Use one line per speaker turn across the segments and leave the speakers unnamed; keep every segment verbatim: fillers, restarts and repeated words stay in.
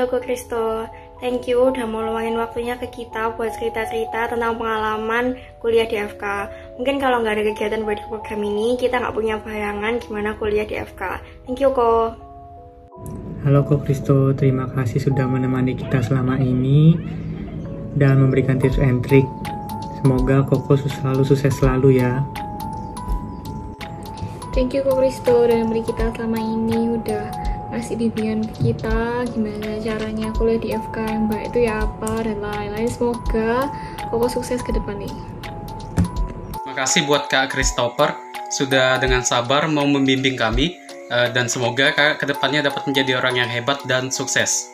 Halo Ko Kristo, thank you udah mau luangin waktunya ke kita buat cerita-cerita tentang pengalaman kuliah di F K. Mungkin kalau nggak ada kegiatan buat program ini, kita nggak punya bayangan gimana kuliah di F K. Thank you Ko.
Halo Ko Kristo, terima kasih sudah menemani kita selama ini dan memberikan tips and trick. Semoga Koko selalu sukses selalu ya.
Thank you Ko Kristo udah memberi kita selama ini, udah ngasih bimbingan ke kita gimana caranya kuliah di F K yang baik itu ya apa dan lain-lain. Semoga Koko sukses ke depan nih.
Terima kasih buat Kak Christopher sudah dengan sabar mau membimbing kami, dan semoga Kak ke depannya dapat menjadi orang yang hebat dan sukses.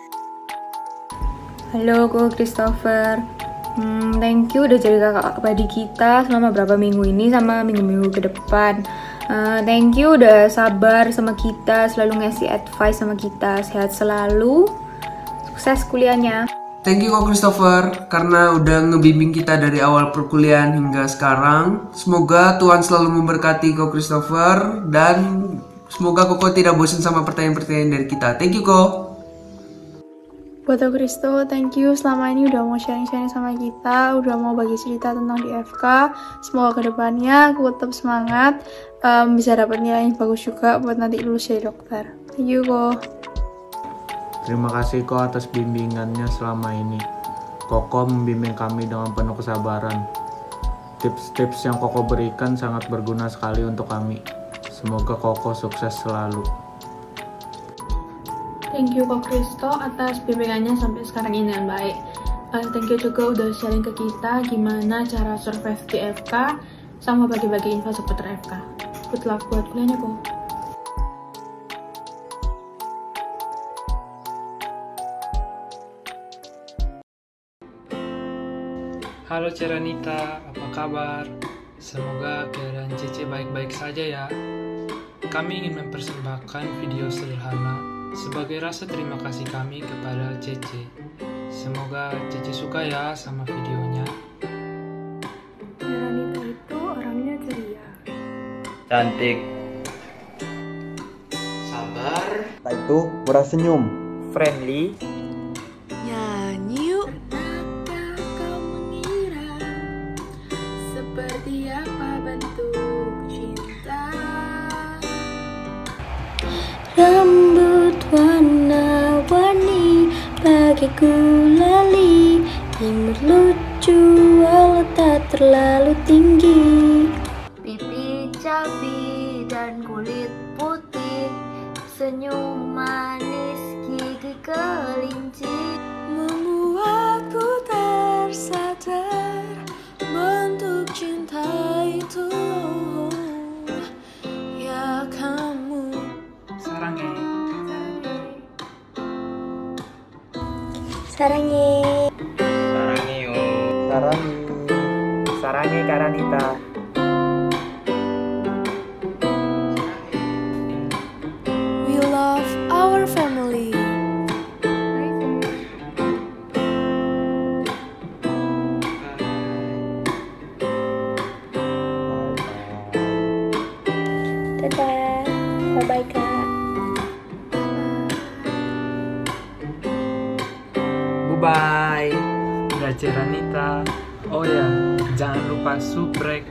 Halo Ko Christopher, hmm, thank you udah jadi kakak abadi kita selama berapa minggu ini sama minggu-minggu ke depan. Uh, thank you udah sabar sama kita, selalu ngasih advice sama kita. Sehat selalu, sukses kuliahnya.
Thank you Ko Christopher karena udah ngebimbing kita dari awal perkuliahan hingga sekarang. Semoga Tuhan selalu memberkati Ko Christopher dan semoga Koko tidak bosan sama pertanyaan-pertanyaan dari kita. Thank you Ko.
Buat Ko Kristo, thank you selama ini udah mau sharing-sharing sama kita, udah mau bagi cerita tentang di F K. Semoga kedepannya aku tetap semangat, um, bisa dapat nilai yang bagus juga buat nanti lulus jadi dokter. Thank you Ko.
Terima kasih Ko atas bimbingannya selama ini. Koko membimbing kami dengan penuh kesabaran. Tips-tips yang Koko berikan sangat berguna sekali untuk kami. Semoga Koko sukses selalu.
Thank you Ko Kristo atas bimbingannya sampai sekarang ini dengan baik. Uh, thank you juga udah sharing ke kita gimana cara survive di F K sama bagi-bagi info seputar F K. Good luck buat kuliahnya Ko.
Halo Ceranita, apa kabar? Semoga keadaan Cece baik-baik saja ya. Kami ingin mempersembahkan video sederhana sebagai rasa terima kasih kami kepada Cece. Semoga Cece suka ya sama videonya.
Ceranita itu orangnya ceria,
cantik, sabar,
itu murah senyum,
friendly,
nyanyi yuk. Pernahkah kau mengira seperti apa bentuk cinta?
Rambut warna-warni bagai gulali, imut lucu walau tak terlalu tinggi.
Pipi cabi dan kulit putih, senyum manis gigi kelinci,
membuatku tersadar bentuk cinta itu. Ya kamu
Sarange.
Sarange.
sarangi yo,
sarangi,
sarangi Karanita.
We love our family.
Dadah, bye-bye Kak.
Bye.
Udah Ceranita. Oh ya, jangan lupa subrek.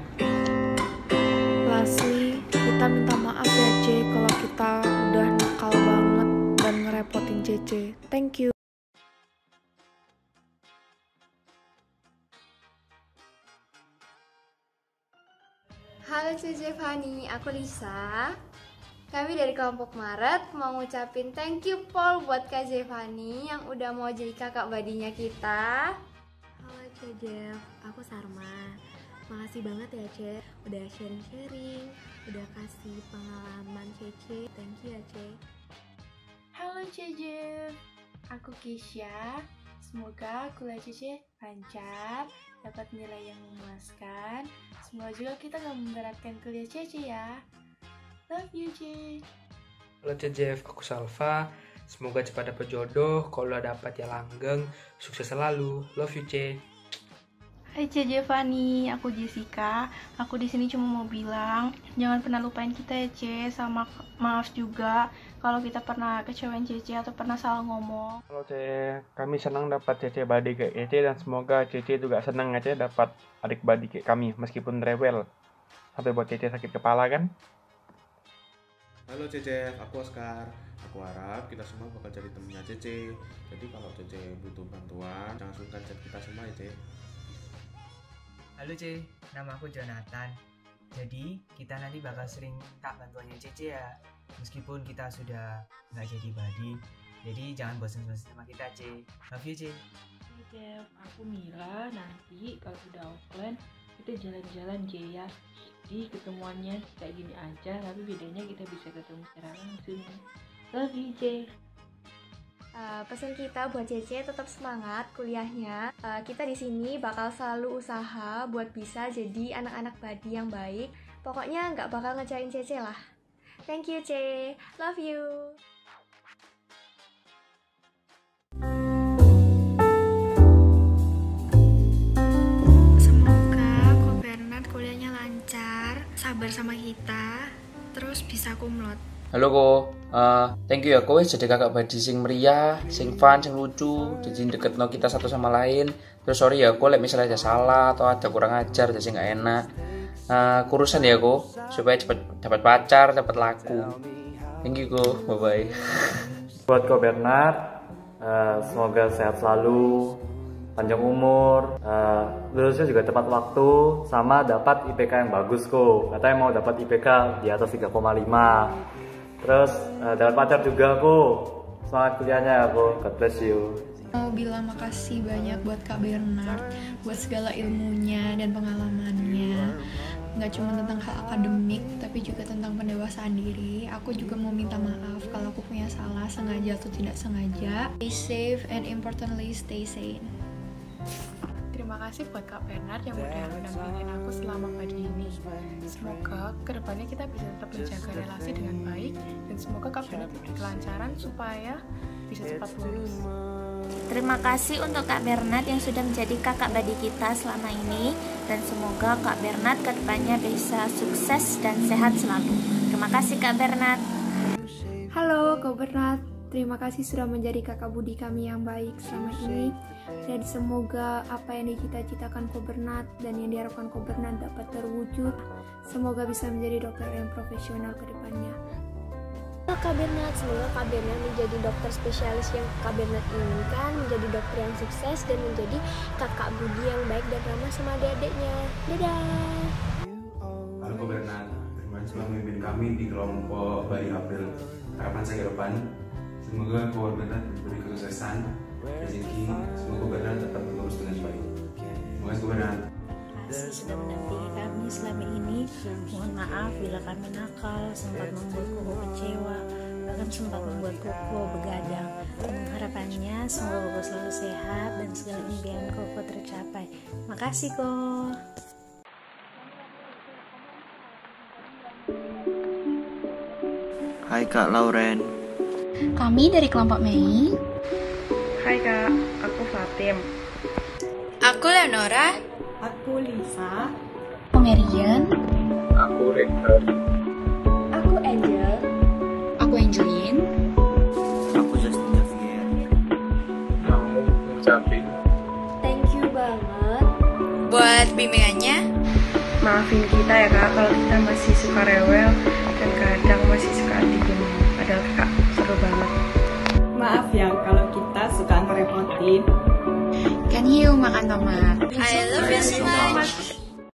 Lastly, kita minta maaf ya C kalau kita udah nakal banget dan ngerepotin Cece. Thank you.
Halo Cece Fani, aku Lisa. Kami dari kelompok Maret mau ngucapin thank you Paul buat Kak Zevani yang udah mau jadi kakak badinya kita.
Halo Cece, aku Sarma. Makasih banget ya Ce, udah sharing-sharing, udah kasih pengalaman Cece. Thank you ya Ce.
Halo Cece, aku Kisha. Semoga kuliah Cece lancar, dapat nilai yang memuaskan. Semoga juga kita gak memberatkan kuliah Cece ya. Love you Ce.
Halo Cece, aku Salva. Semoga cepat dapat jodoh, kalau dapat ya langgeng. Sukses selalu. Love you Ce.
Hai Cece Fani, aku Jessica. Aku di sini cuma mau bilang, jangan pernah lupain kita ya Ce, sama maaf juga kalau kita pernah kecewain Cece atau pernah salah ngomong.
Halo Ce, kami senang dapat Cece badi kayak Cece dan semoga Cece juga senang aja dapat adik badi kayak kami meskipun rewel. Sampai buat Cece sakit kepala kan?
Halo Cece, aku Oscar. Aku harap kita semua bakal jadi temennya Cece. Jadi kalau Cece butuh bantuan, jangan sungkan chat kita semua ya Ce.
Halo Ce, nama aku Jonathan. Jadi kita nanti bakal sering minta bantuannya Cece ya. Meskipun kita sudah nggak jadi badi, jadi jangan bosan-bosan sama kita Ce. Love you Ce.
Oke, aku Mila. Nanti kalau udah offline kita jalan-jalan Ce ya. Jadi ketemuannya kayak gini aja, tapi bedanya kita bisa ketemu secara langsung. Love you Ce.
Uh, pesan kita buat Cece tetap semangat kuliahnya. Uh, kita di sini bakal selalu usaha buat bisa jadi anak-anak badi yang baik. Pokoknya nggak bakal ngejain Cece lah. Thank you Ce, love you.
Semoga Ko Bernard kuliahnya lancar, sabar sama kita, terus bisa kumlot.
Halo Ko, uh, thank you ya Ko jadi kakak badi sing meriah, sing fun, sing lucu, jadi deket no kita satu sama lain. Terus sorry ya Ko, like misalnya ada salah atau ada kurang ajar, jadi nggak enak. Uh, kurusan ya Ko, supaya cepet dapat pacar, dapat laku. Thank you Ko, bye bye.
Buat Ko Bernard, uh, semoga sehat selalu, panjang umur, uh, lulusnya juga tepat waktu, sama dapat I P K yang bagus Ko. Katanya mau dapat I P K di atas tiga koma lima. Terus uh, dapat pacar juga Ko. Semangat kuliahnya ya Ko. God bless you.
Mau bilang makasih banyak buat Kak Bernard, buat segala ilmunya dan pengalamannya. Nggak cuma tentang hal akademik, tapi juga tentang pendewasaan diri. Aku juga mau minta maaf kalau aku punya salah, sengaja atau tidak sengaja. Stay safe and importantly stay sane.
Terima kasih buat Kak Bernard yang udah mendampingin aku selama pagi ini. Semoga kedepannya kita bisa tetap menjaga relasi dengan baik, dan semoga Kak Bernard diberi kelancaran supaya bisa cepat lulus.
Terima kasih untuk Kak Bernard yang sudah menjadi kakak badi kita selama ini, dan semoga Kak Bernard kedepannya bisa sukses dan sehat selalu. Terima kasih Kak Bernard.
Halo Kak Bernard, terima kasih sudah menjadi kakak budi kami yang baik selama ini. Dan semoga apa yang dicita-citakan Ko Bernard dan yang diharapkan Ko Bernard dapat terwujud. Semoga bisa menjadi dokter yang profesional ke depannya.
Kak Bernard, semoga Kak Bernard menjadi dokter spesialis yang Kak Bernard inginkan, menjadi dokter yang sukses dan menjadi kakak budi yang baik dan ramah sama adik-adiknya. Dadah.
Halo Ko Bernard, terima kasih telah memimpin kami di kelompok Badi April. Harapan saya ke depan, semoga Ko Bernard diberi kesuksesan, rezeki, semoga Ko Bernard tetap lulus dengan baik. Terima kasih Ko Bernard.
Kasih sudah mendampingi kami selama ini. Mohon maaf bila kami nakal, sempat membuat Koko kecewa, bahkan sempat membuat Koko begadang. Harapannya semoga Koko selalu sehat dan segala impian Koko tercapai. Makasih Ko.
Hai Kak Lauren.
Kami dari kelompok Mei.
Hai Kak, aku Fatim.
Aku Leonora.
Aku Lisa.
Aku Marian.
Aku Rector.
Aku Angel.
Aku Angelin.
Aku Justin Javier.
Mau ngucapin
Thank you banget
buat bimbingannya.
Maafin kita ya Kak, kalau kita masih suka rewel dan kadang masih suka diem. Padahal Kak seru banget.
Maaf ya kalau kita suka ngerepotin.
Can you makan tomat? I love you so much.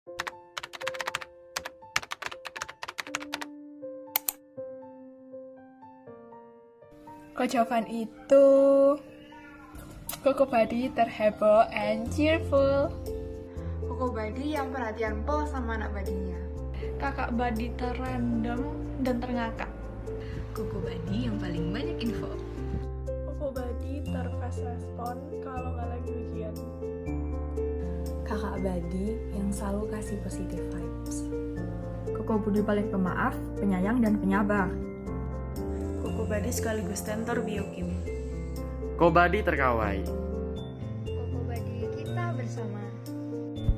Kok jawaban itu Koko Badi terheboh and cheerful.
Koko Badi yang perhatian pol sama anak badinya.
Kakak Badi terrandom dan terngakak.
Koko Badi yang paling banyak info.
Koko Badi terfast respon kalau nggak lagi ujian.
Kakak Badi yang selalu kasih positive vibes.
Koko Budi paling pemaaf, penyayang dan penyabar.
Koko Badi sekaligus tentor biokim.
Ko Badi terkawai.
Koko Badi kita bersama.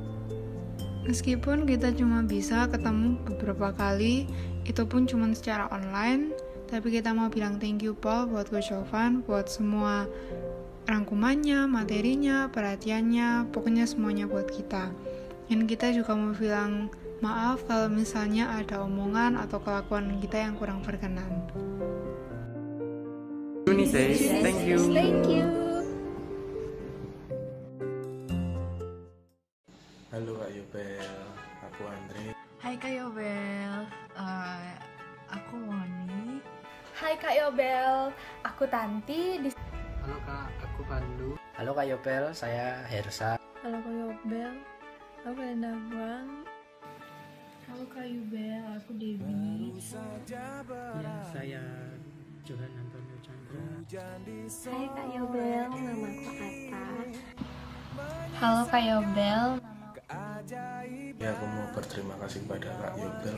Meskipun kita cuma bisa ketemu beberapa kali, itu pun cuma secara online, tapi kita mau bilang thank you Paul buat Coach Jovan, buat semua rangkumannya, materinya, perhatiannya, pokoknya semuanya buat kita. Dan kita juga mau bilang maaf kalau misalnya ada omongan atau kelakuan kita yang kurang berkenan.
Thank you.
Thank you.
Halo Kak Yobel, aku Andre.
Hai Kak Yobel, uh, aku Moni.
Hai Kak Yobel, aku Tanti. Di...
Halo Kak, aku Pandu.
Halo Kak Yobel, saya Hersa.
Halo Kak Yobel, aku Endang.
Halo Kak Yobel, aku Dewi.
Ya, saya Johan Antonio Chandra.
Hai Kak Yobel, nama aku Atta.
Halo Kak Yobel.
Ya, aku mau berterima kasih kepada Kak Yobel.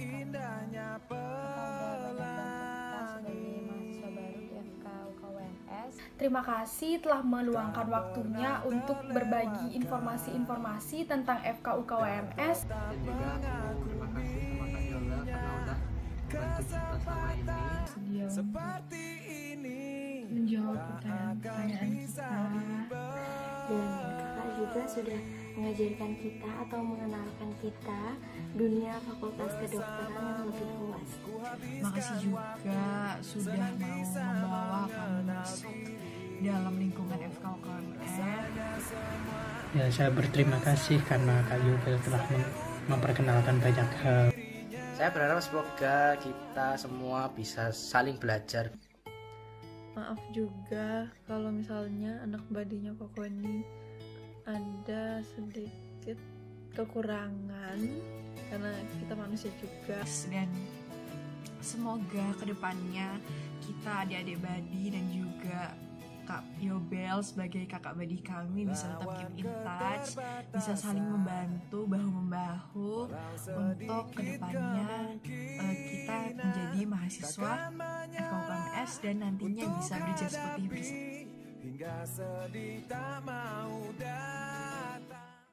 Terima kasih telah meluangkan waktunya untuk berbagi informasi-informasi tentang F K U K W M S.
Dan juga aku terima kasih sama Kak Yobel karena udah bantu kita selama ini.
Sedia untuk menjawab pertanyaan-pertanyaan kita.
Dan kakak juga sudah mengajarkan kita atau mengenalkan kita dunia fakultas kedokteran yang lebih luas.
Makasih juga sudah mau membawa kami masuk dalam lingkungan F K U K W M S.
Ya, saya berterima kasih karena Kak Yobel telah mem- memperkenalkan banyak hal.
Saya berharap semoga kita semua bisa saling belajar.
Maaf juga kalau misalnya anak badinya Koko ini ada sedikit kekurangan karena kita manusia juga.
Dan semoga kedepannya kita adik-adik Badi dan juga Kak Yobel sebagai kakak Badi kami bisa tetap keep in touch, bisa saling membantu bahu-membahu untuk kedepannya uh, kita menjadi mahasiswa F K U K W M S dan nantinya bisa berjasa seperti bersama. Hingga sedih tak mau datang.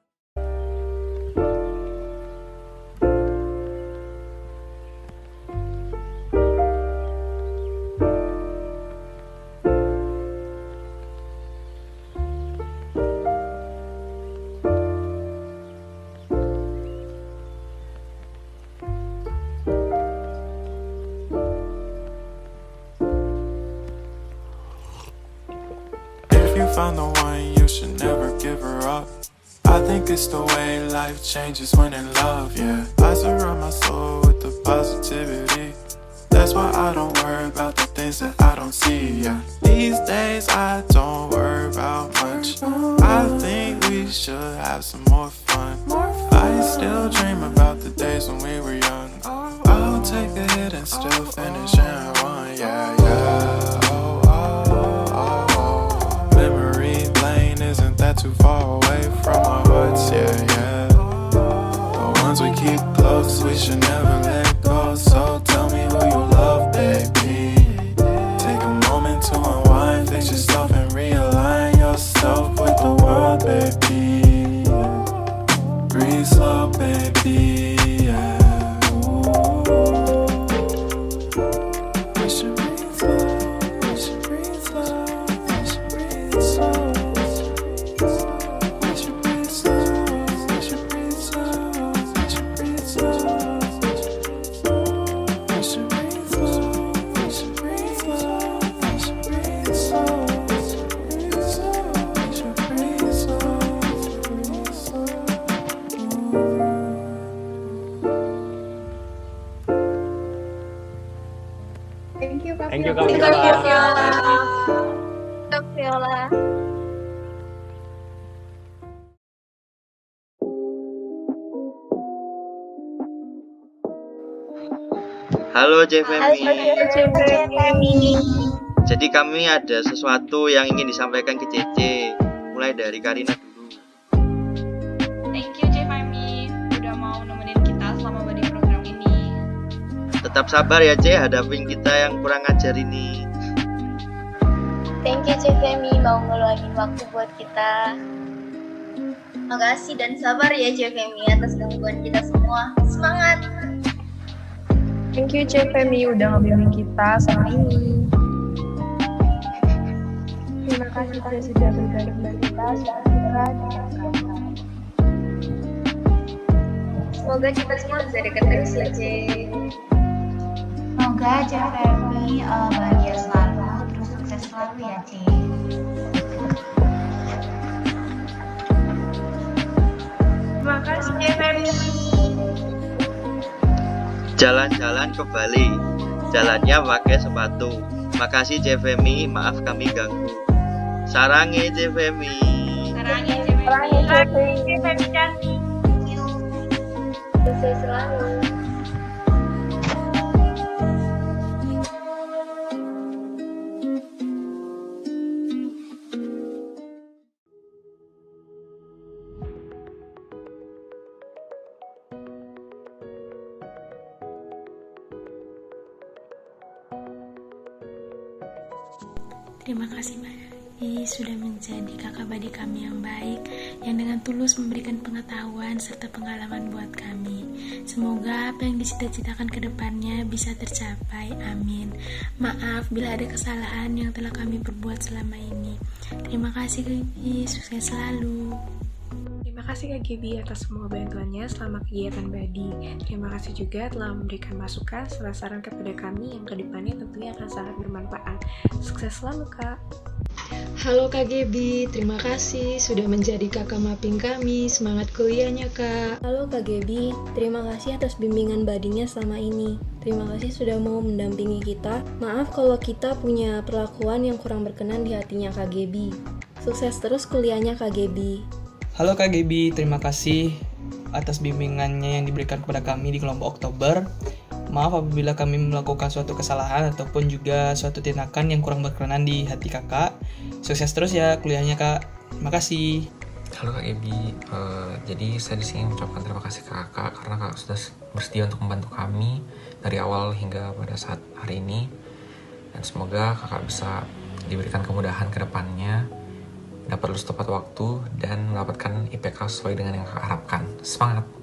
Found the one, you should never give her up. I think it's the way life changes when in love, yeah. I surround my soul with the positivity. That's why I don't worry about the things that I don't see, yeah. These days I don't worry about much. I think we should have some more fun. I still dream about the days when we were young. I'll take a hit and still finish in one, yeah, yeah. That too far away from our hearts, yeah, yeah. The ones we keep close, we should never let go. So tell me who you love, baby. Take a moment to unwind, fix yourself and realign yourself with the world, baby. Breathe slow, baby, yeah. We should breathe slow, we should breathe slow, we should breathe slow.
Thank you Kak
Viola.
Halo Jefemi. Jadi kami ada sesuatu yang ingin disampaikan ke Cece. Mulai dari Karina dulu.
Thank you Jefemi udah mau nemenin kita selama di program ini.
Tetap sabar ya Ce, hadapin kita yang kurang ajar ini.
Thank you Jefemi mau ngeluangin waktu buat kita.
Makasih dan sabar ya Jevemi atas gangguan kita semua. Semangat!
Thank you Jevemi udah ngebimbing kita selama ini.
Terima kasih telah sudah berbagi kita semoga
Semoga kita semua bisa dekat terus ya Ce.
Semoga Jevemi uh, bahagia selalu, terus sukses selalu ya Ce.
Terima kasih Jevemi.
Jalan-jalan ke Bali, jalannya pakai sepatu. Makasih Jevemi, maaf kami ganggu. Sarangi Jevemi.
Sarangi Jevemi. Sarangi Jevemi cantik. Sukses selalu.
Terima kasih Mbak Dadi sudah menjadi kakak badi kami yang baik, yang dengan tulus memberikan pengetahuan serta pengalaman buat kami. Semoga apa yang dicita-citakan ke depannya bisa tercapai, amin. Maaf bila ada kesalahan yang telah kami perbuat selama ini. Terima kasih Kak Gibi, sukses selalu.
Terima kasih Kak Gibi atas semua bantuannya selama kegiatan Badi. Terima kasih juga telah memberikan masukan serta saran kepada kami yang kedepannya tentunya akan sangat bermanfaat. Sukses selalu Kak.
Halo Kak Gibi, terima kasih sudah menjadi kakak mapping kami. Semangat kuliahnya Kak.
Halo Kak Gibi, terima kasih atas bimbingan badinya selama ini. Terima kasih sudah mau mendampingi kita. Maaf kalau kita punya perlakuan yang kurang berkenan di hatinya Kak Gibi. Sukses terus kuliahnya Kak Gibi.
Halo Kak Gibi, terima kasih atas bimbingannya yang diberikan kepada kami di kelompok Oktober. Maaf apabila kami melakukan suatu kesalahan ataupun juga suatu tindakan yang kurang berkenan di hati kakak. Sukses terus ya kuliahnya Kak. Terima kasih.
Halo Kak Gibi, uh, jadi saya di sini mengucapkan terima kasih ke kakak karena kakak sudah bersedia untuk membantu kami dari awal hingga pada saat hari ini. Dan semoga kakak bisa diberikan kemudahan ke depannya, dapat lulus tepat waktu, dan mendapatkan I P K sesuai dengan yang kakak harapkan. Semangat!